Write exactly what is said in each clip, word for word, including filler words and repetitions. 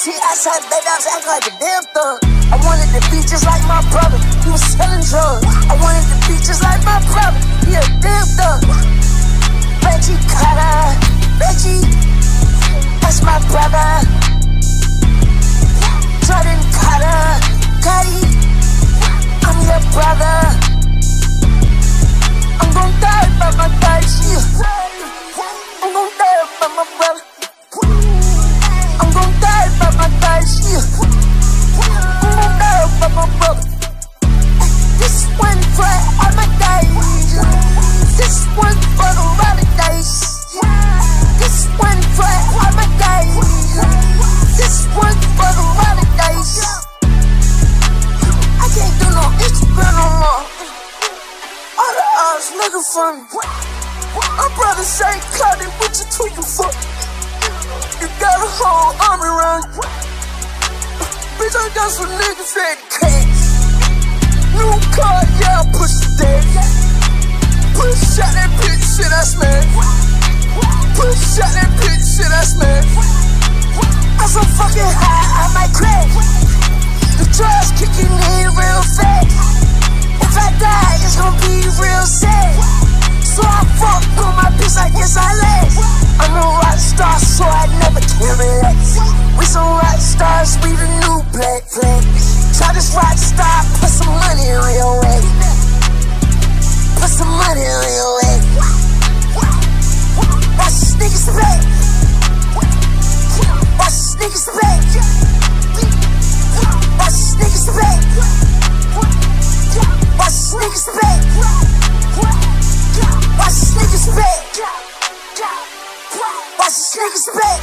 T outside, baby, I was acting like a damn thug. I wanted to be just like my brother, he was selling drugs. I wanted to be just like my brother, he a damn thug. Reggie Carti, Reggie, that's my brother. Jordan Carti, Carti, I'm your brother. I'm gon' die by my guys, yeah. I'm gon' die by my brother. I'm gon' die by my guys, yeah. I'm gon' die by my brother. This one for all my guys. This one for the holidays. This one for all my guys. This one for the holidays. I can't do no Instagram no more. All the odds looking for me. My brother say, Claudia, what you tweaking for? You got a whole army around you. Bitch, I got some niggas that can't. New car, yeah, I push the dead. Push out that bitch, shit, I smash. Push out that bitch, shit, I smash. I'm so fucking high, I might crash. The drugs kicking in real fast. If I die, it's gonna be real sad. So I fuck on my bitch, I guess I last. I'm a rock star, so I never can relax. We some rock stars, we the new black flag. Try this rock star, put some money on your way. Put some money on your way. Watch this niggas back. Watch this niggas back. Watch this niggas back. Watch this niggas back. Watch this niggas back. Watch this niggas back.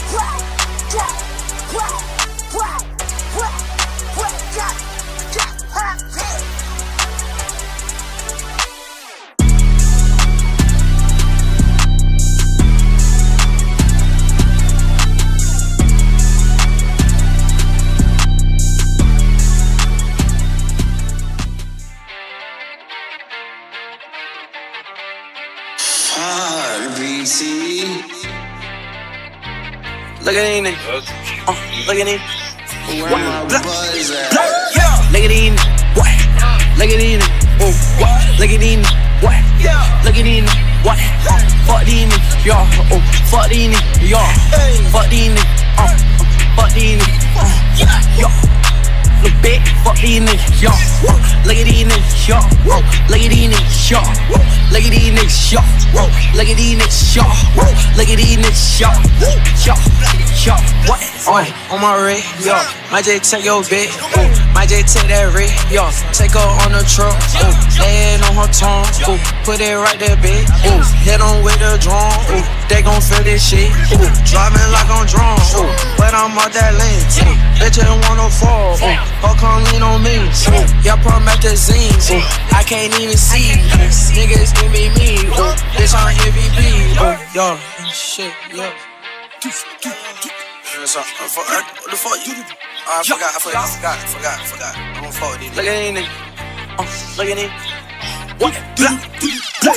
Look at these niggas. Uh, look at these. Look at these. What? Look at these. Oh, what? Look at these. What? Look at these. What? Fuck these niggas, y'all. Oh, fuck these niggas, y'all. Fuck these niggas. Uh, fuck these niggas. Uh, y'all. Look big, fuck these niggas, y'all. Look at these niggas, y'all. Look at these niggas, y'all. Look at these niggas, y'all. Look at these niggas, y'all. Look at these niggas, y'all. Y'all, y'all, what? Oh, on my rig, yo. Might just take your bitch, ooh. Might just take that rig, yo. Take her on the truck, ooh. Lay it on her tongue, ooh. Put it right there, bitch, ooh. Hit on with the drum, ooh. They gon' feel this shit, ooh. Driving like I'm drunk, ooh. But I'm out that lane, ooh. Bitch ain't wanna fall, ooh. Her come lean on me, ooh. Y'all promethazine, ooh. I can't even see, ooh. Niggas give me me, ooh. Bitch I'm M V P, ooh. Yo, shit, yo. So, uh, for, uh, what the fuck you? Uh, I forgot, I forgot, I forgot, I forgot, I forgot. I'm gonna fuck with these. Look at these niggas. Uh, look at these. What? Look at these. What?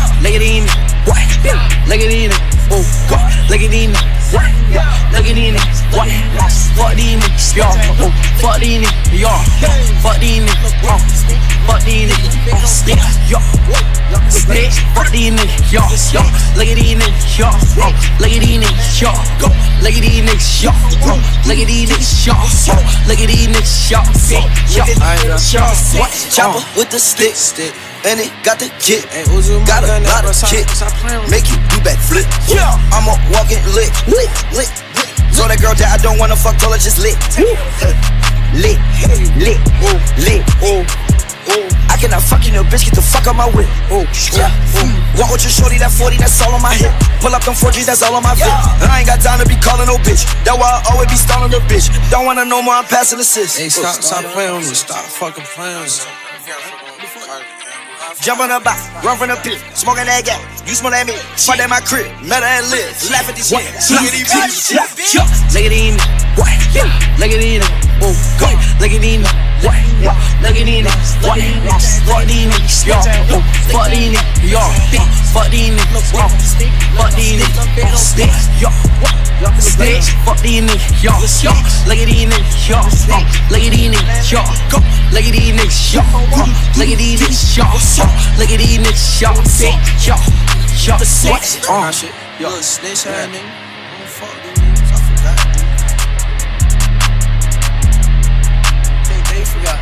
Look at these. Oh, what? Look at these. What? Look at these. What? Fuck these niggas, y'all. Oh, fuck these niggas, y'all. Fuck these niggas. Uh, fuck these niggas. Yeah, y'all. Bitch, fuck these niggas, y'all. Look at these niggas, y'all. Look at these niggas, y'all. Look at these niggas, y'all. Look at these niggas, y'all. Look at these niggas, y'all. Y'all. Chopper with the stick, stick. And it got the kick, got a lot of kick, make you do back flip. I'm a walking lick, lick, lick. So that girl that I don't wanna fuck, told her just lick, lick, lick, lick. I cannot fuck you, no bitch, get the fuck out my whip. Walk with your shorty, that forty, that's all on my hip. Pull up them four G's, that's all on my VIP. I ain't got time to be calling no bitch. That's why I always be stalling the bitch. Don't wanna know more, I'm passing assist. Hey, stop, stop playing with me, stop fucking playing with me. Jump on the box, run from the pit, smoking that gas. You smoke that me, fight at my crib, met her and live. Laugh at these shit, look at these bitches. Look at these, what? Look at these, oh, go. Look at these niggas, what? Look at these niggas, what? Fuck these niggas, yo. Oh, fuck these niggas, yo. Fuck these niggas, oh. Fuck these niggas, stick, yo. Stick, fuck these niggas, yo. Yo, look at these niggas, yo. Look at these niggas, yo. Go. Look at these niggas, yo. Look at these niggas, yo. Look at these niggas, yo. Yo, yo, what? Oh, shit, yo. Snitch ass nigga. Don't fuck these niggas, I forgot. They forgot.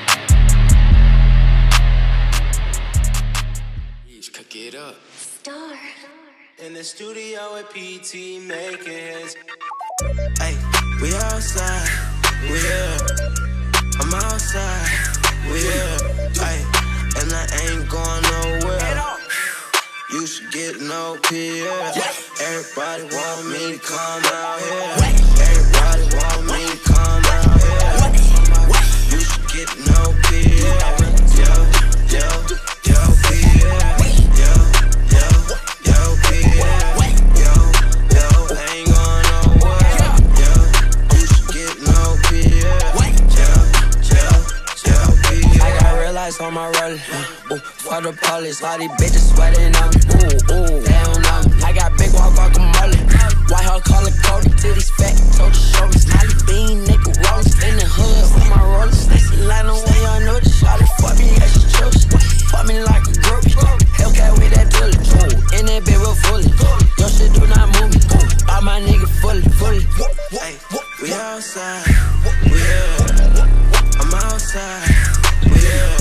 Just cook it up. Star. In the studio with P T making hits. Hey, we outside, we here. I'm outside, we here. Hey, and I ain't going nowhere. You should get no P F. Everybody want me to come out here. Everybody want me to come out here. You should get no P F. Yo, yo, yo, P F. Yo, yo, yo, P F. Yo, yo, ain't going nowhere. Yo, you should get no P F. Yo, yo, yo, P F. I got real lights on my roller. Ooh, for the police, all these bitches sweating on me. Ooh, ooh, they don't know me. I got big walk like a mullet. White hair color coded till these fat, told the shoulders. Molly bean, nigga rollers in the hood with my rollers. Listen, line away, I know the shot. Fuck me, that's your choice. Fuck me like a groupie. Hellcat with that bullet. Ooh, in that bit real fully. Your shit do not move me. Ooh, all my niggas fully, fully. Hey, we outside, we here. I'm outside, we here.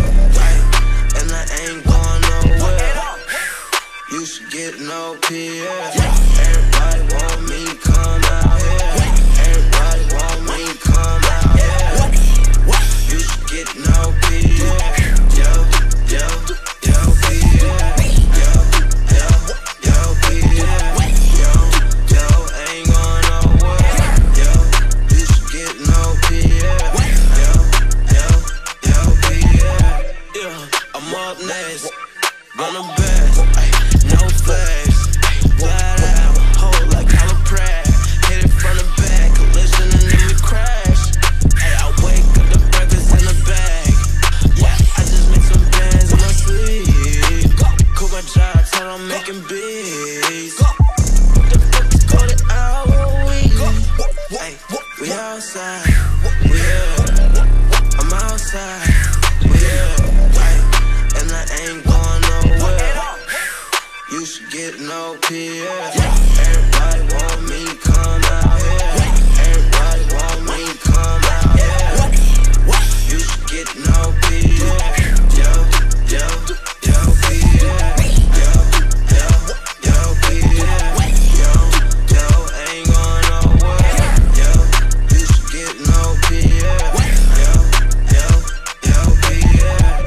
And I ain't going nowhere. You should get no P F. Everybody want me to come out here. Everybody want me to come out here. You should get no P F. Yo, yo, yo, P F. Yo, yo, yo, P F. Yo, yo, ain't going nowhere. Yo, you should get no P F. Yo, yo, yo, P F. Yeah, I'm up next. Gonna best. No flash, glide out, hold like I'm a prat. Hit it from the back, collision and then we crash. Hey, I wake up, the breakfast in the bag. Yeah, I just make some bands in my sleep. Cool my job, till I'm making beats. The fuck is going out all week? Hey, we outside, we here. I'm outside, we here. Hey, and I ain't going nowhere. You should get no P F. Everybody want me to come out here. Everybody want me to come out here. You should get no P F. Yo, yo, yo, P F. Yo, yo, yo, P F. Yo, yo, ain't going nowhere. Yo, you should get no P F. Yo, yo, yo, P F.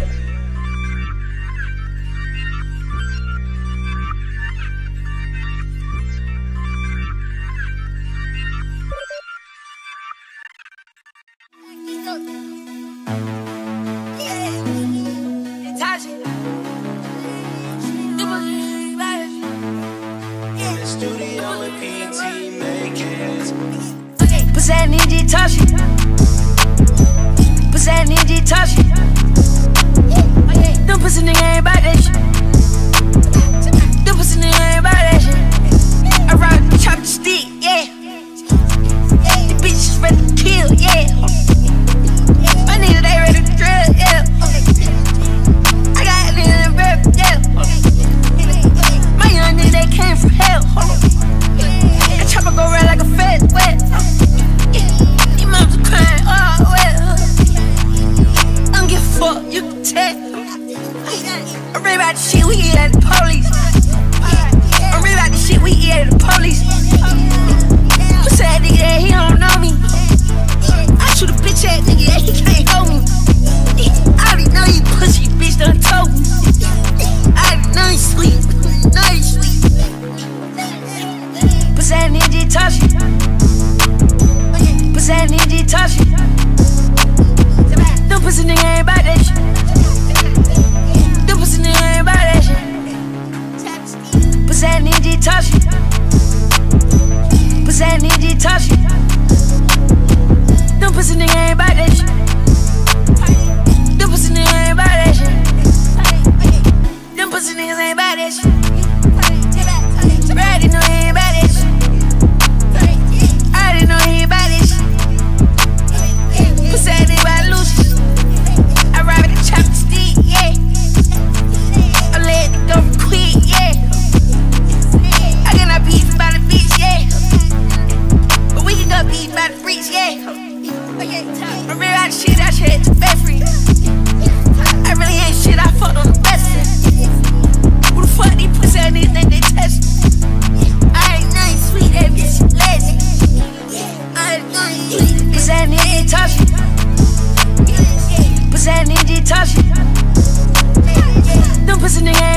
Studio with P T making hits. Pussy need touch it. Pussy need touch it. Them pussy nigga ain't bout that shit. Them pussy nigga ain't bout that shit. I rock, chop the stick, yeah. The bitch is ready to kill, yeah. My niggas they ready to drill, yeah. I got niggas in bed, yeah. My young niggas they came from hell. The chopper go red like a fed wet. These moms are crying, oh well. I don't give a fuck, you can tell. I read about the shit we eat at the police. I read about the shit we eat at the police. Who said nigga that he don't know me? I shoot a bitch ass nigga that he can't hold me. I already know you pussy bitch done told me. I already know you sweet, know you sweet. Pussy need touch it. Pussy need touch it. Them pussy nigga ain't bout that shit. Them pussy nigga ain't bout that shit. Pussy need touch it. Pussy need touch it. Them pussy nigga ain't bout said to best friend. I really ain't shit, I fucked on the best friend. Who the fuck these pussy ass niggas think they test me? I ain't nothing sweet, that bitch lazy. I ain't nothing sweet, pussy ass nigga ain't touch me. Pussy ass nigga did touch me. Them pussy nigga